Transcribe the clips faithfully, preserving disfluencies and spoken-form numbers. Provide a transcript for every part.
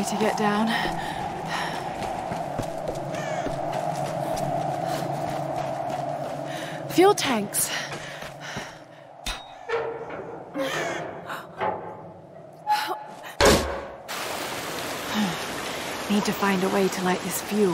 to get down. Fuel tanks. Need to find a way to light this fuel.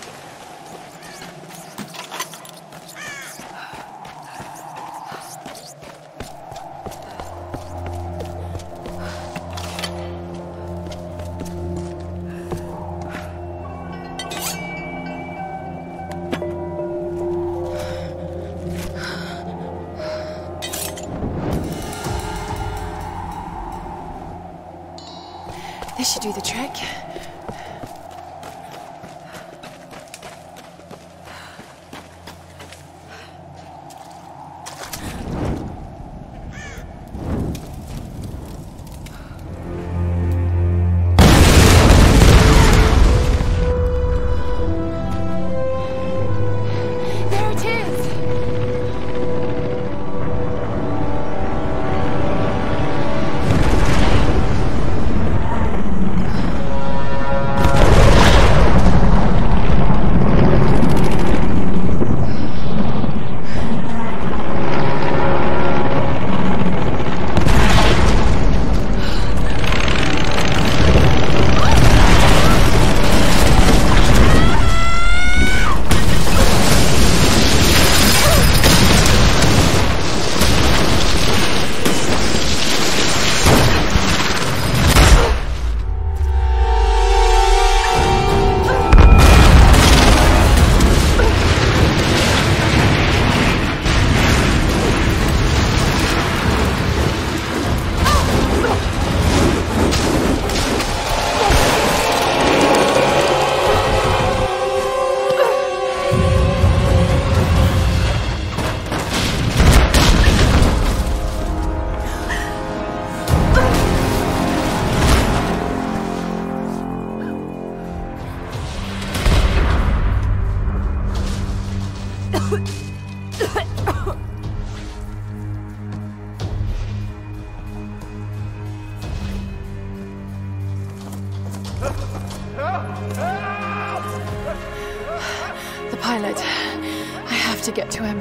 This should do the trick. The pilot. I have to get to him.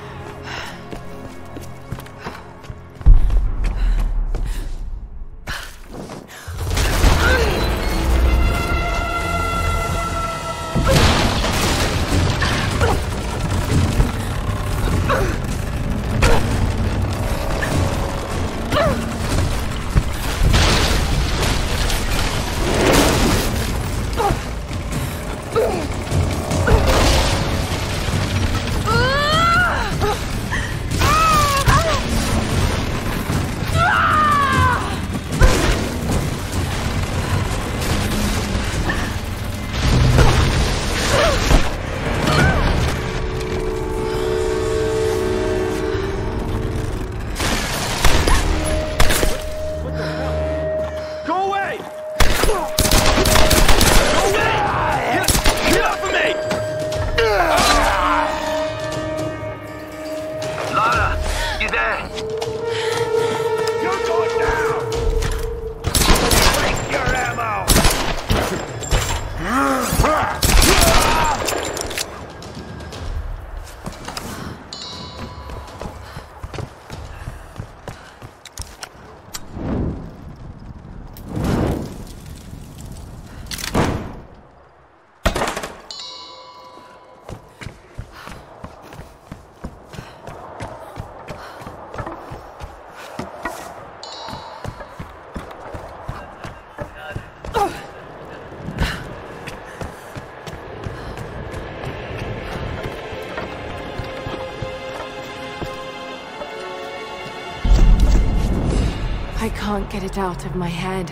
I can't get it out of my head.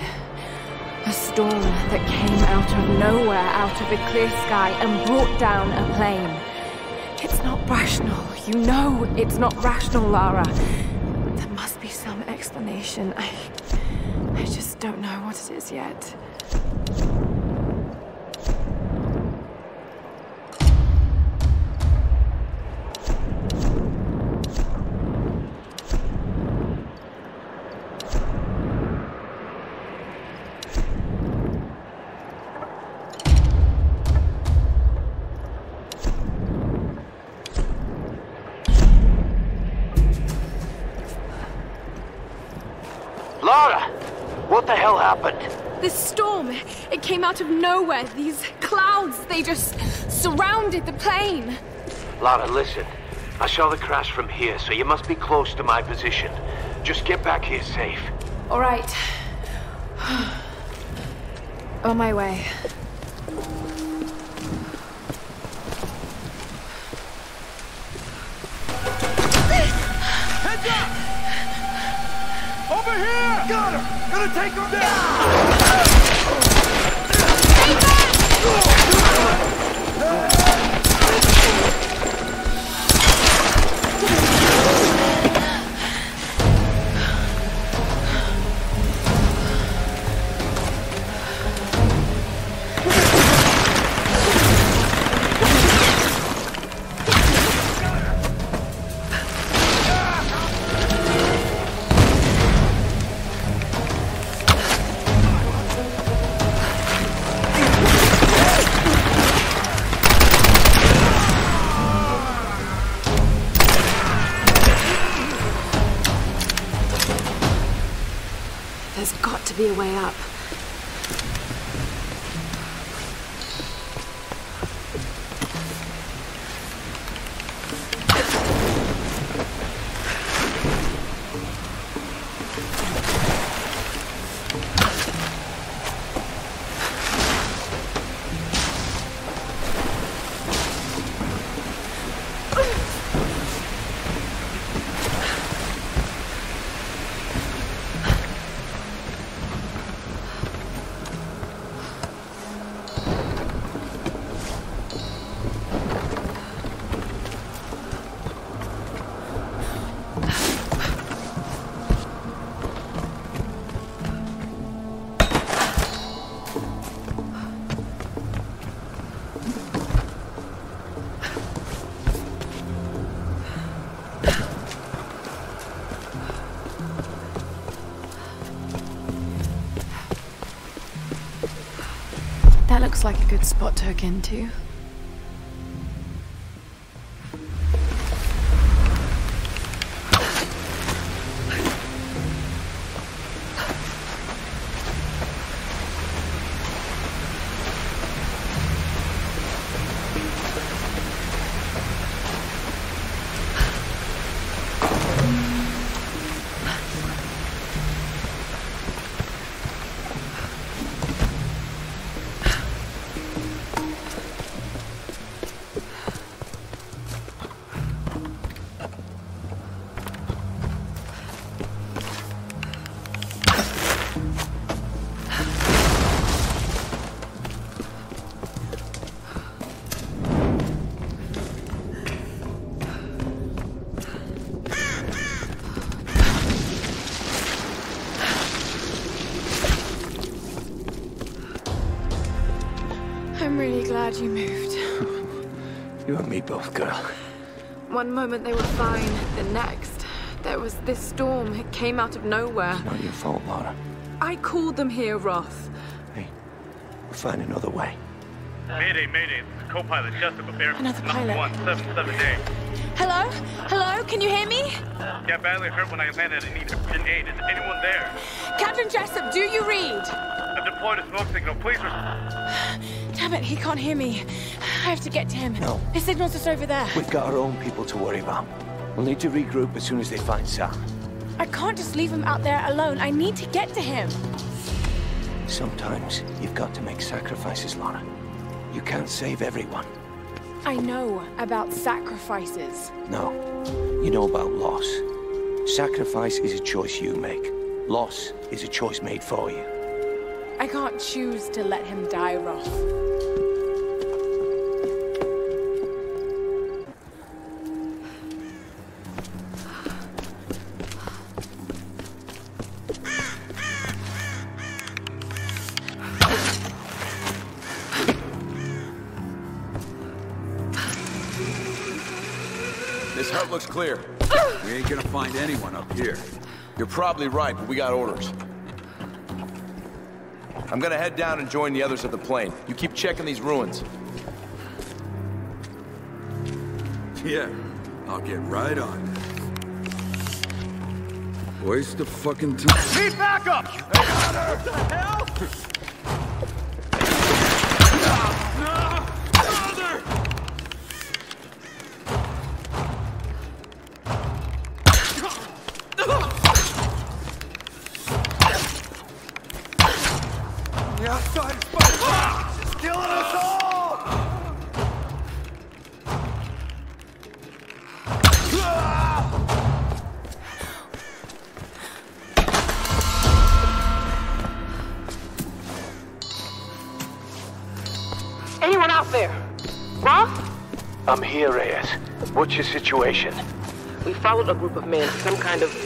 A storm that came out of nowhere, out of a clear sky, and brought down a plane. It's not rational. You know it's not rational, Lara. There must be some explanation. I... I just don't know what it is yet. What the hell happened? This storm, it came out of nowhere. These clouds, they just surrounded the plane. Lara, listen. I saw the crash from here, so you must be close to my position. Just get back here safe. All right. On my way. Heads up! Over here! Got him! Gonna take him down! Stay back! There's got to be a way up. That looks like a good spot to hook into. I'm really glad you moved. You and me both, girl. One moment they were fine, the next, there was this storm. It came out of nowhere. It's not your fault, Lara. I called them here, Roth. Hey, we'll find another way. Mayday, mayday. This is co-pilot Jessup of Air Another pilot. one seven seven eight. Hello? Hello? Can you hear me? Got badly hurt when I landed and needed urgent aid. Is anyone there? Captain Jessup, do you read? I've deployed a smoke signal. Please respond. Damn it, he can't hear me. I have to get to him. No. His signal's just over there. We've got our own people to worry about. We'll need to regroup as soon as they find Sam. I can't just leave him out there alone. I need to get to him. Sometimes you've got to make sacrifices, Lara. You can't save everyone. I know about sacrifices. No, you know about loss. Sacrifice is a choice you make. Loss is a choice made for you. I can't choose to let him die, Roth. This hut looks clear. We ain't gonna find anyone up here. You're probably right, but we got orders. I'm gonna head down and join the others at the plane. You keep checking these ruins. Yeah, I'll get right on. Waste of fucking time. Need backup! What the hell? No! Brother! The outside is fucking it's killing us all! Anyone out there? Croft? I'm here, Reyes. What's your situation? We followed a group of men, some kind of...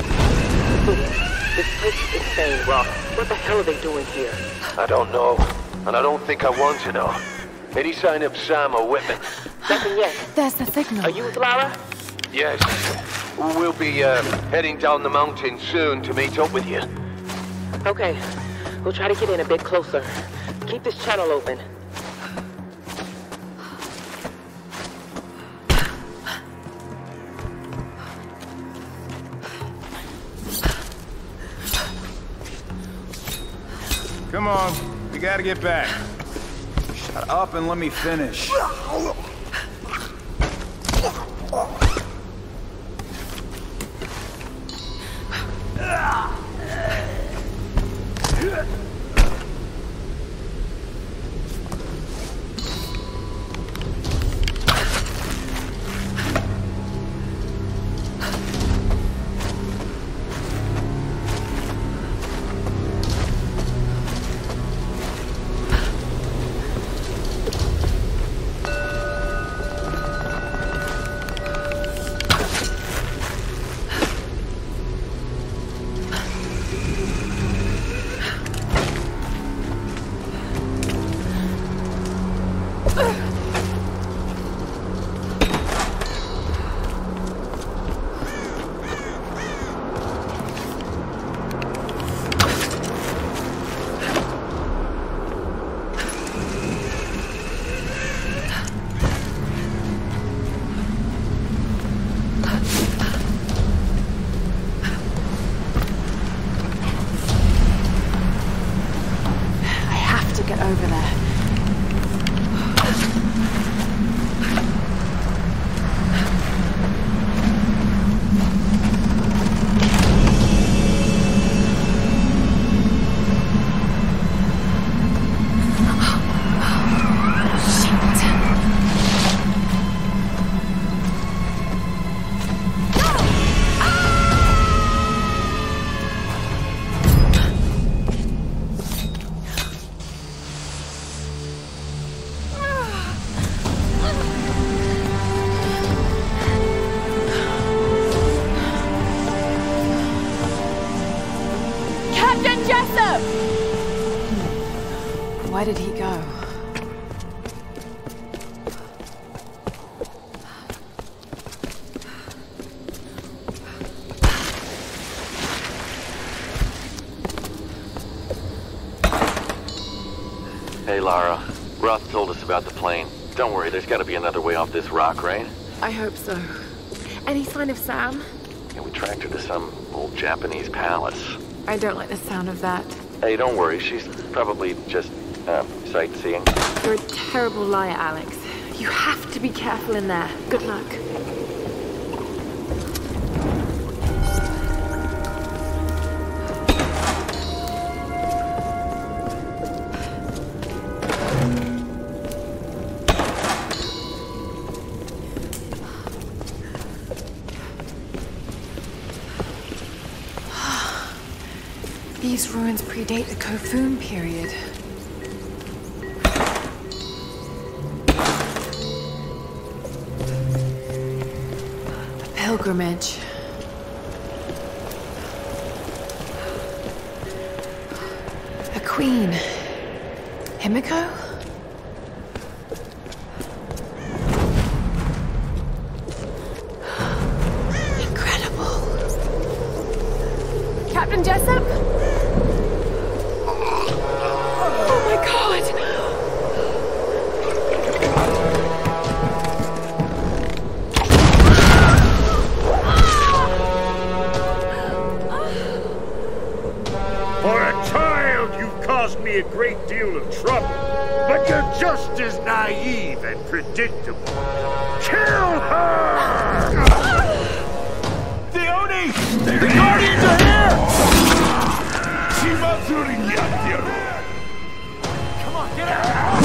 This place is insane, Roth. What the hell are they doing here? I don't know, and I don't think I want to know. Any sign of Sam or Whitman? Nothing yet. There's the signal. Are you with Lara? Yes. We'll be uh, heading down the mountain soon to meet up with you. Okay. We'll try to get in a bit closer. Keep this channel open. Come on, we gotta get back. Shut up and let me finish. Where did he go? Hey, Lara. Roth told us about the plane. Don't worry, there's gotta be another way off this rock, right? I hope so. Any sign of Sam? And we tracked her to some old Japanese palace. I don't like the sound of that. Hey, don't worry, she's probably just, uh, sightseeing. You're a terrible liar, Alex. You have to be careful in there. Good luck. These ruins predate the Kofun period. A pilgrimage. A queen. Himiko? Incredible. Captain Jessup? predictable. Kill her! The Oni! The Guardians are here! Come on, get out!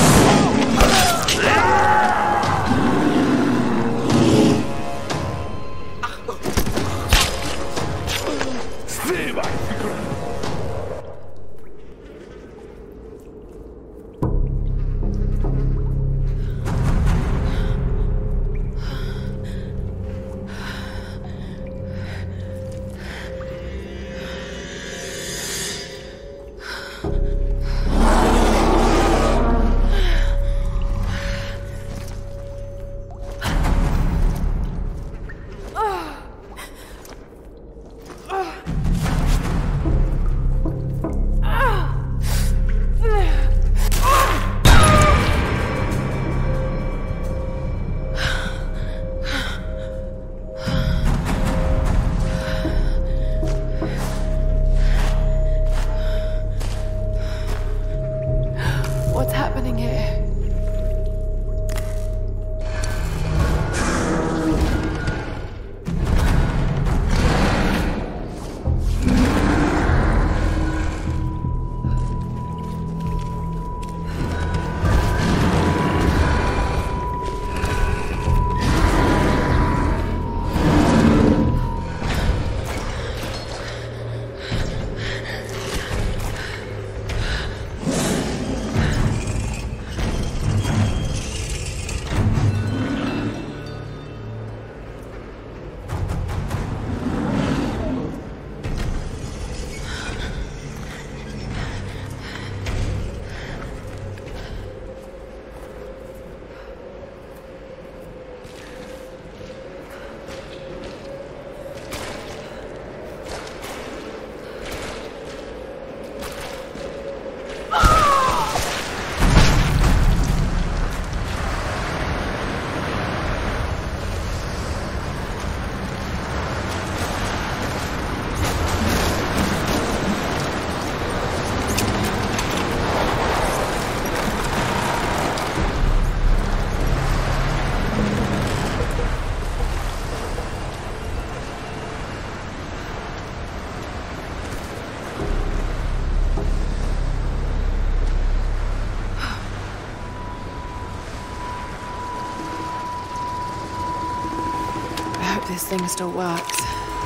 This thing still works.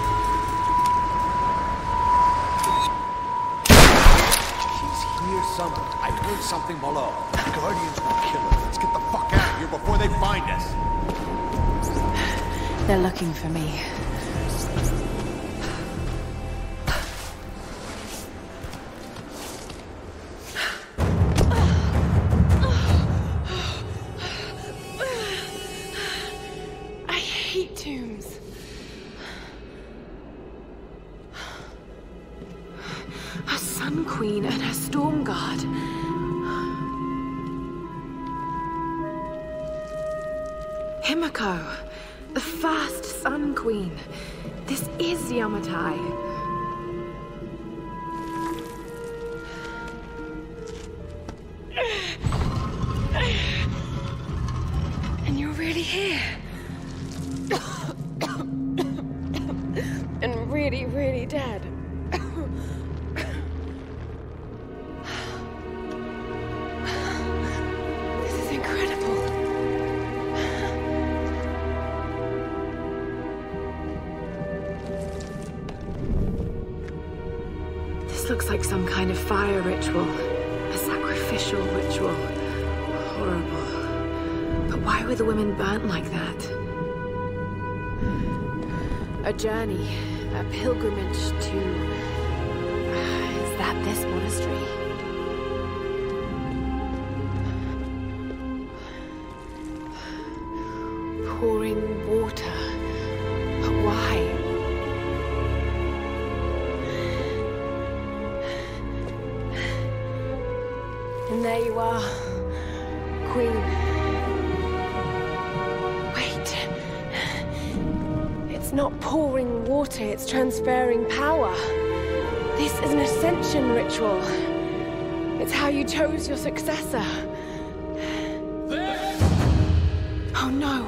She's here somewhere. I heard something below. The Guardians will kill her. Let's get the fuck out of here before they find us. They're looking for me. Queen and her storm guard. Himiko, the first Sun Queen. This is Yamatai. And you're really here. And really, really dead. Looks like some kind of fire ritual. A sacrificial ritual. Horrible. But why were the women burnt like that? A journey. A pilgrimage to... Is that this monastery? Pouring water. But why? And there you are, Queen. Wait. It's not pouring water, it's transferring power. This is an ascension ritual. It's how you chose your successor. Oh no!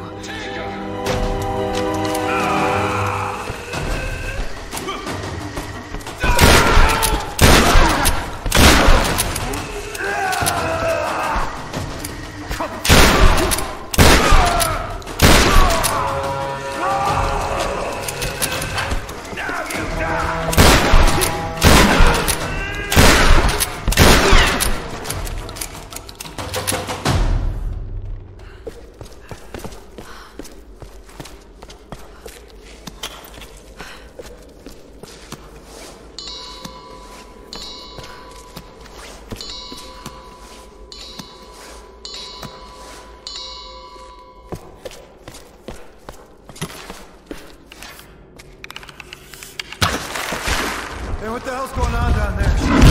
Hey, what the hell's going on down there?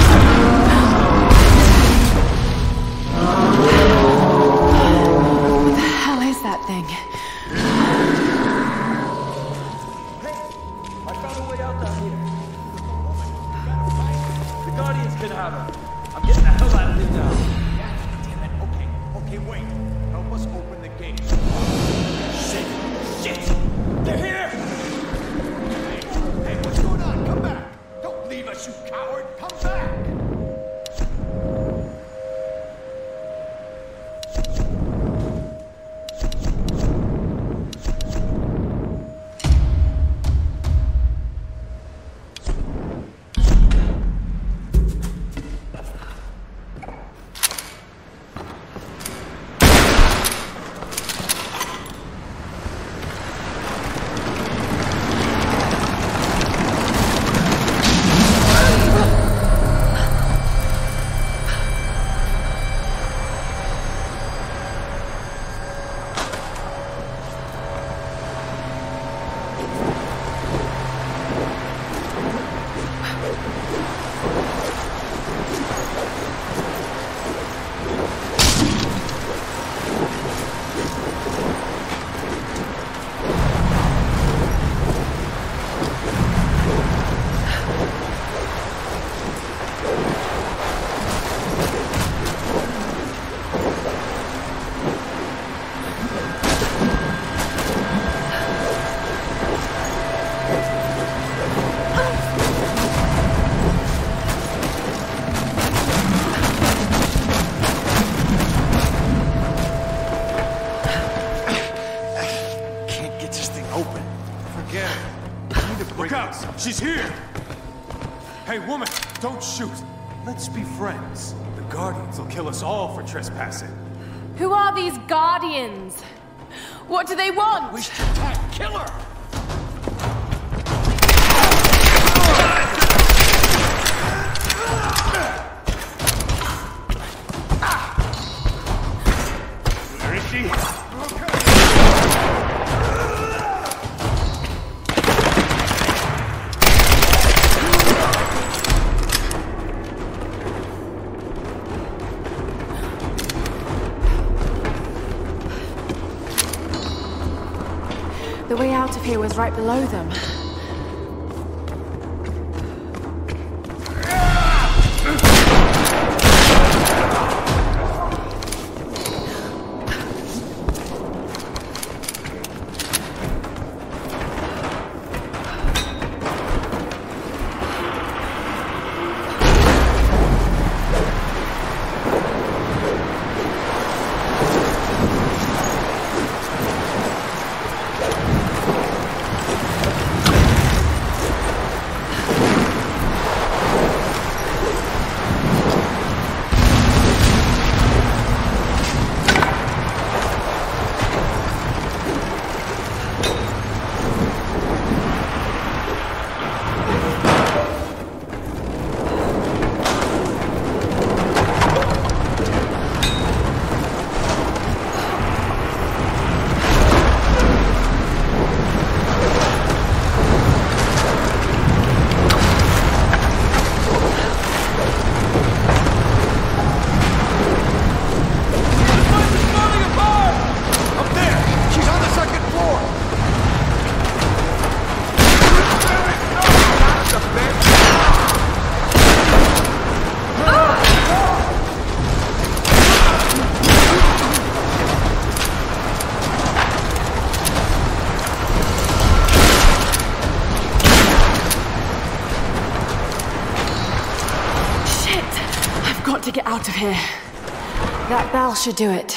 What the hell is that thing? Hey, I found a way out down here. The Guardians can have her. I'm getting the hell out of here now. Yeah, damn it. Okay, okay, wait. Help us open the gate. Shit! Shit! They're here! Hey, hey, what's going on? Come back! Don't leave us, you coward! Come back! She's here! Hey, woman, don't shoot. Let's be friends. The Guardians will kill us all for trespassing. Who are these Guardians? What do they want? We should attack. Kill her! Where is she? The way out of here was right below them. out of here. That bell should do it.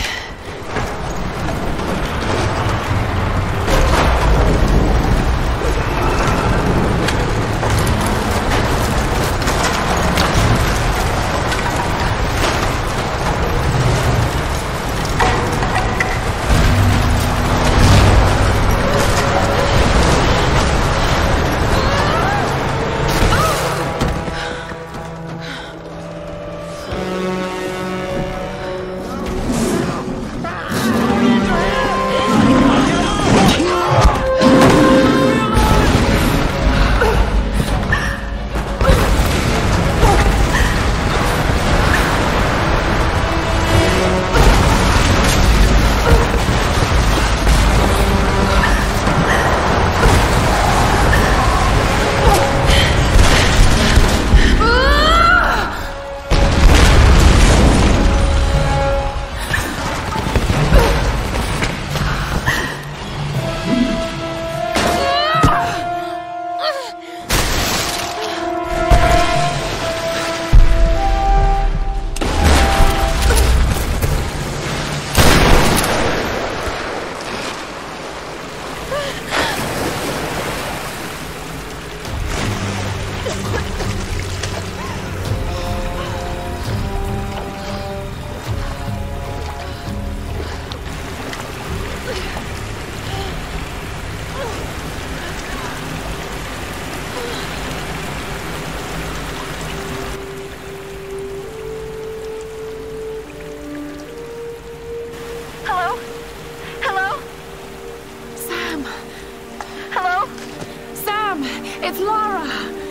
It's Lara!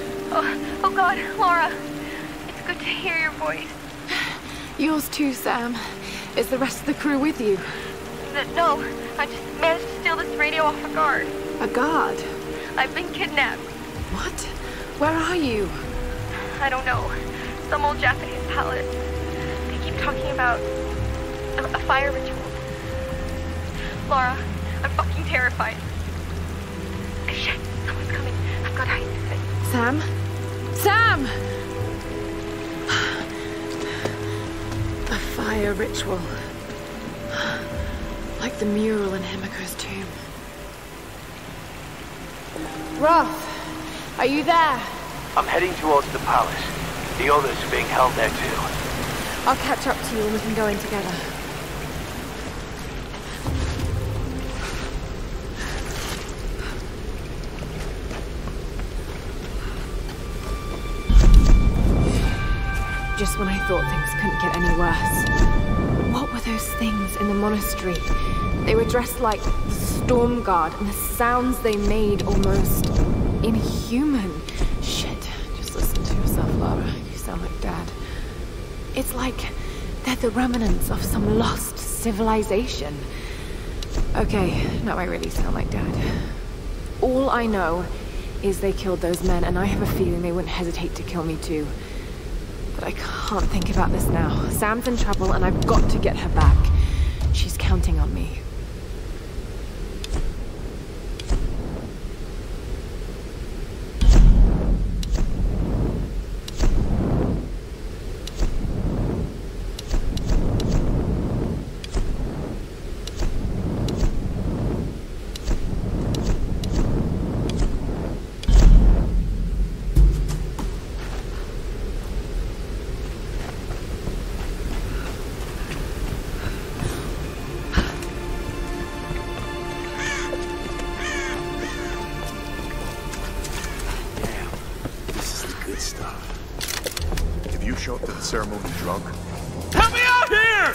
Oh, oh God, Lara. It's good to hear your voice. Yours too, Sam. Is the rest of the crew with you? N no, I just managed to steal this radio off a guard. A guard? I've been kidnapped. What? Where are you? I don't know. Some old Japanese palace. They keep talking about a, a fire ritual. Lara, I'm fucking terrified. Shit, someone's coming. I've got to hide this thing. Sam? Sam! A fire ritual. Like the mural in Himiko's tomb. Roth, are you there? I'm heading towards the palace. The others are being held there too. I'll catch up to you and we can go in together. Just when I thought things couldn't get any worse. What were those things in the monastery? They were dressed like the Storm Guard, and the sounds they made almost inhuman. Shit, just listen to yourself, Lara. You sound like Dad. It's like they're the remnants of some lost civilization. Okay, now I really sound like Dad. All I know is they killed those men, and I have a feeling they wouldn't hesitate to kill me too. But I can't think about this now. Sam's in trouble, and I've got to get her back. She's counting on me. Show up to the ceremony drunk? Help me out here!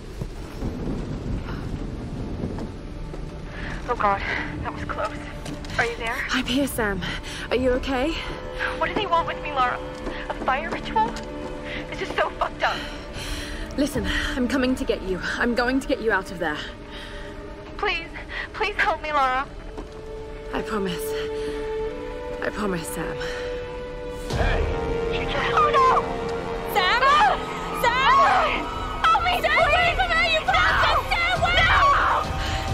Oh God, that was close. Are you there? I'm here, Sam. Are you okay? What do they want with me, Lara? A fire ritual? This is so fucked up. Listen, I'm coming to get you. I'm going to get you out of there. Please, please help me, Lara. I promise. I promise, Sam. Hey, she just... Oh no! Sam! No! Sam! Help me, Stay please! away from her, you bastard! Stay away! No!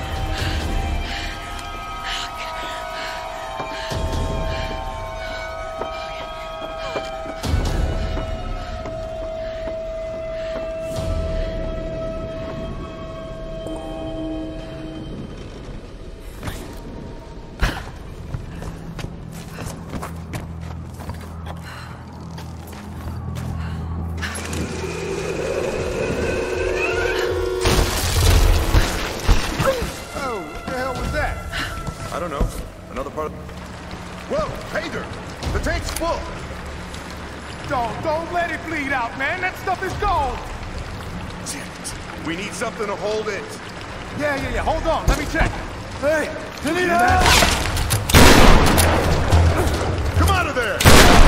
I don't know. Another part of... Whoa, hey there! The tank's full! Don't, don't let it bleed out, man! That stuff is gold! We need something to hold it. Yeah, yeah, yeah, hold on, let me check. Hey, you need help? Come out of there!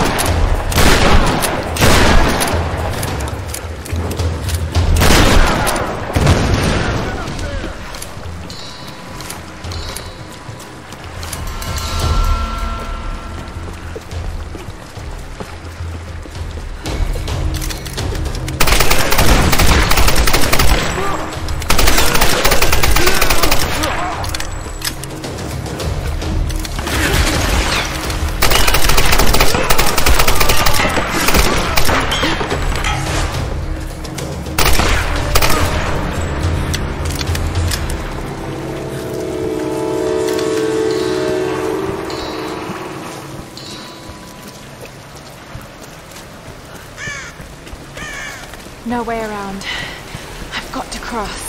No way around. I've got to cross.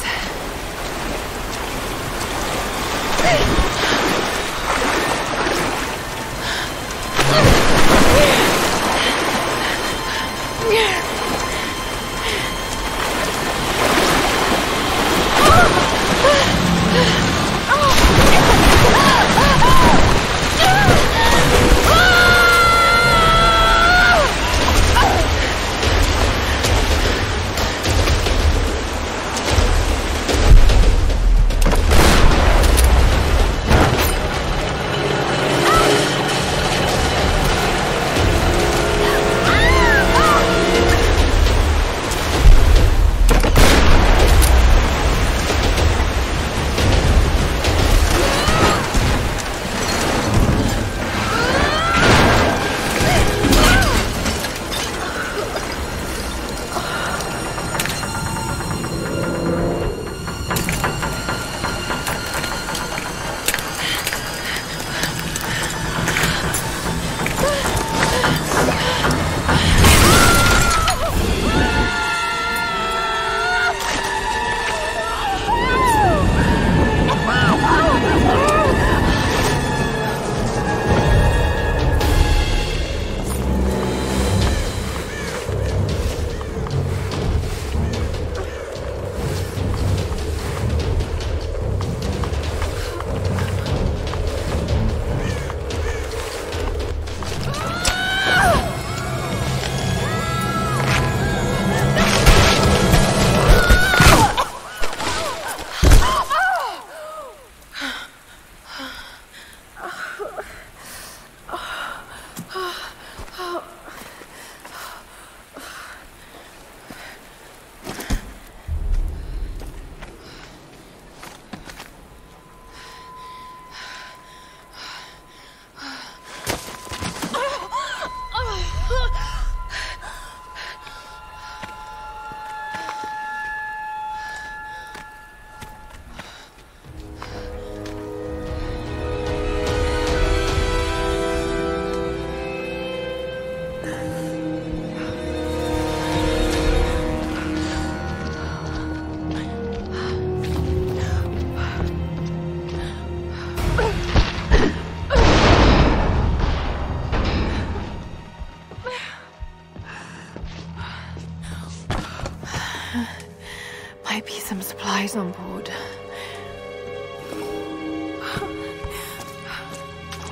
Might be some supplies on board.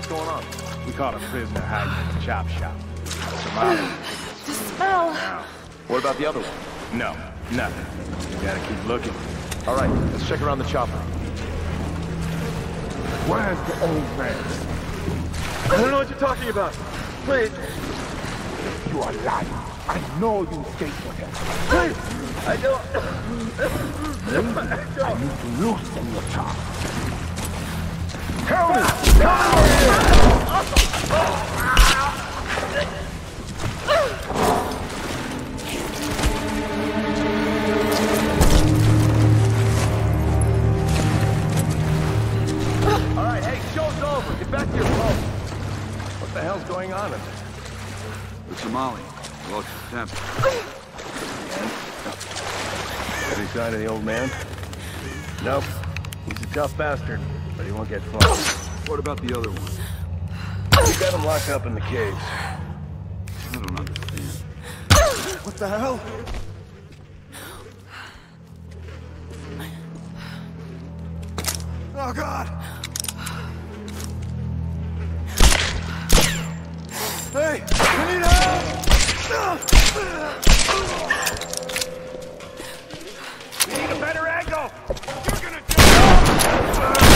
What's going on? We caught a prisoner hiding in a chop shop. Somali. The smell! What about the other one? No, nothing. We gotta keep looking. All right, let's check around the chopper. Where's the old man? I don't know what you're talking about. Please. You are lying. I know you stayed with him. Please. I don't. I need to loosen your tongue. Tell me! All right, hey, show's over. Get back to your post. What the hell's going on in there? The Somali. Lost his temper. Any sign of the old man? Nope. He's a tough bastard, but he won't get far. What about the other one? We got him locked up in the caves. I don't understand. What the hell? Oh, God! Hey! I need help! We need a better angle! You're gonna do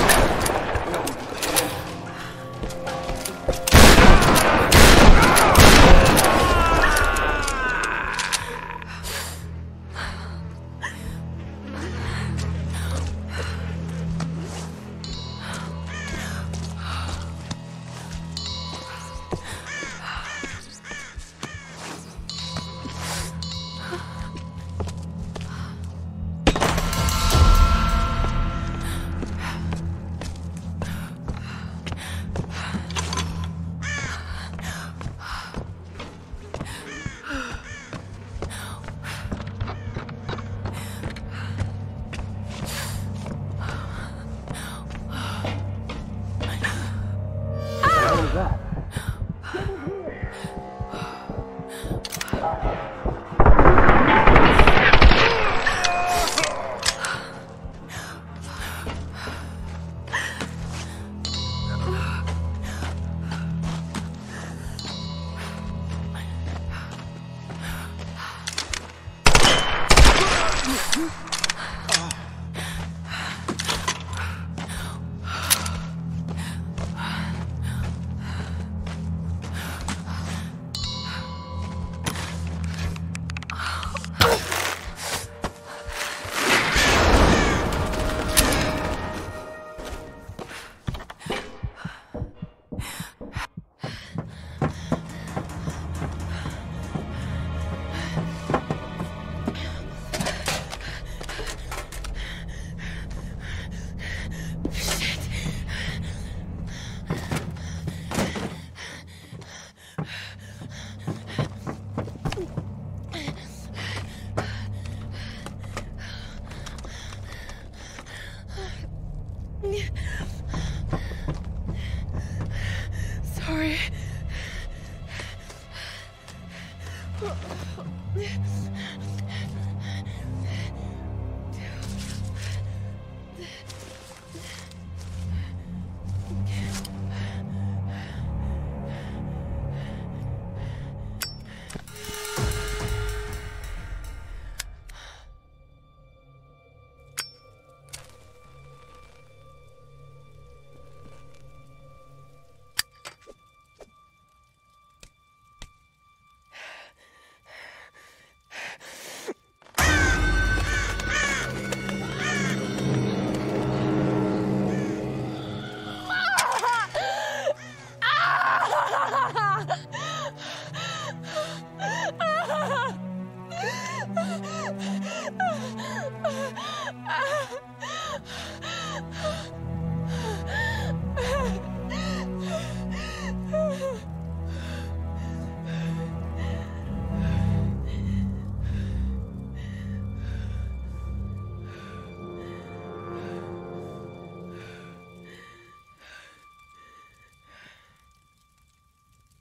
Sorry.